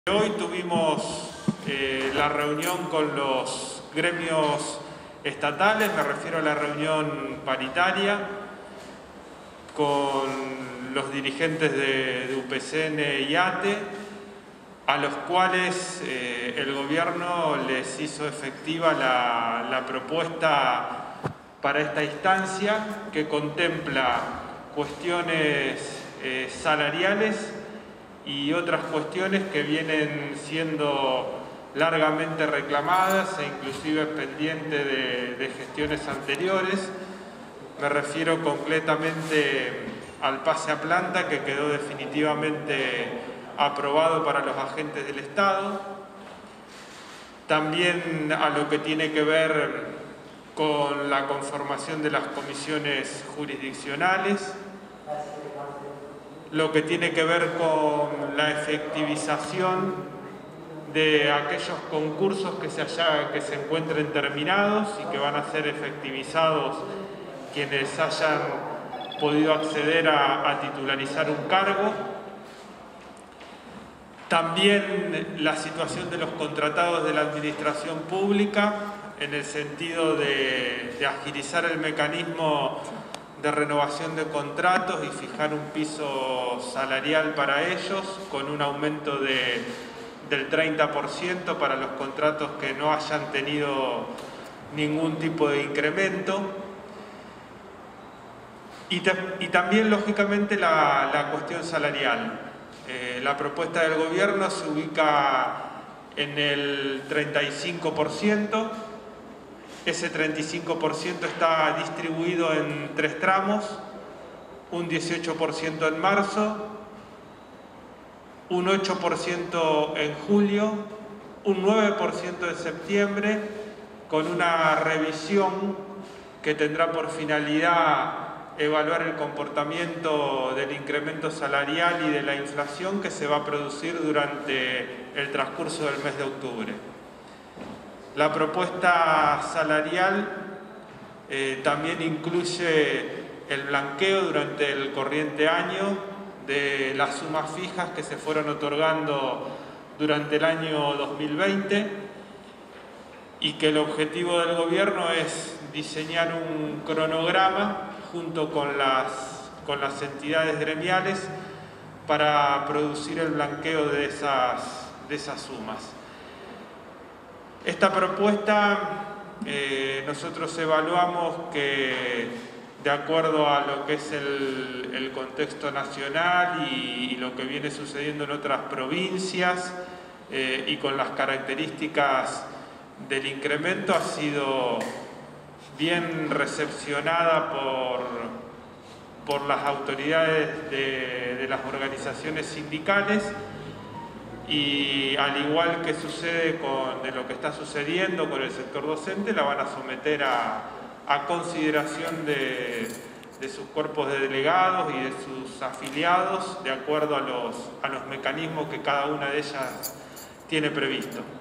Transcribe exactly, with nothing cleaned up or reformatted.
Hoy tuvimos eh, la reunión con los gremios estatales, me refiero a la reunión paritaria, con los dirigentes de, de U P C N y A T E, a los cuales eh, el gobierno les hizo efectiva la, la propuesta para esta instancia, que contempla cuestiones eh, salariales y otras cuestiones que vienen siendo largamente reclamadas e inclusive pendientes de, de gestiones anteriores. Me refiero concretamente al pase a planta, que quedó definitivamente aprobado para los agentes del Estado. También a lo que tiene que ver con la conformación de las comisiones jurisdiccionales, lo que tiene que ver con la efectivización de aquellos concursos que se, haya, que se encuentren terminados y que van a ser efectivizados quienes hayan podido acceder a, a titularizar un cargo. También la situación de los contratados de la administración pública, en el sentido de, de agilizar el mecanismo de renovación de contratos y fijar un piso salarial para ellos, con un aumento de, del treinta por ciento para los contratos que no hayan tenido ningún tipo de incremento. Y, te, y también, lógicamente, la, la cuestión salarial. Eh, la propuesta del gobierno se ubica en el treinta y cinco por ciento. Ese treinta y cinco por ciento está distribuido en tres tramos: un dieciocho por ciento en marzo, un ocho por ciento en julio, un nueve por ciento en septiembre, con una revisión que tendrá por finalidad evaluar el comportamiento del incremento salarial y de la inflación que se va a producir durante el transcurso del mes de octubre. La propuesta salarial eh, también incluye el blanqueo durante el corriente año de las sumas fijas que se fueron otorgando durante el año dos mil veinte, y que el objetivo del gobierno es diseñar un cronograma junto con las, con las entidades gremiales para producir el blanqueo de esas, de esas sumas. Esta propuesta eh, nosotros evaluamos que, de acuerdo a lo que es el, el contexto nacional y, y lo que viene sucediendo en otras provincias eh, y con las características del incremento, ha sido bien recepcionada por, por las autoridades de, de las organizaciones sindicales. Y al igual que sucede con de lo que está sucediendo con el sector docente, la van a someter a, a consideración de, de sus cuerpos de delegados y de sus afiliados, de acuerdo a los, a los mecanismos que cada una de ellas tiene previsto.